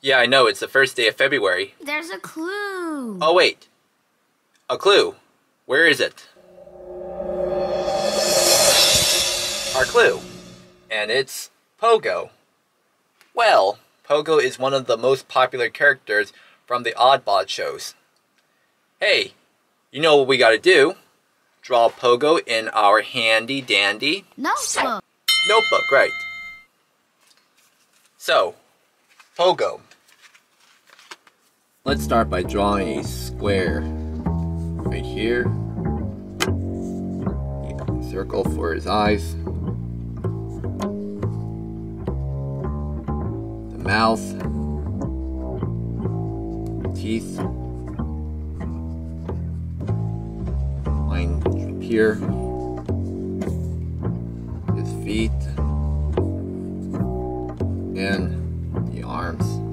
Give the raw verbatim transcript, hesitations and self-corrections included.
Yeah, I know, it's the first day of February. There's a clue. Oh, wait. A clue. Where is it? Our clue. And it's Pogo. Well, Pogo is one of the most popular characters from the Oddbot shows. Hey, you know what we gotta do? Draw Pogo in our handy dandy Notebook. notebook, right. So, Pogo. Let's start by drawing a square right here. Circle for his eyes. The mouth. Teeth. Line up here. His feet. And the arms.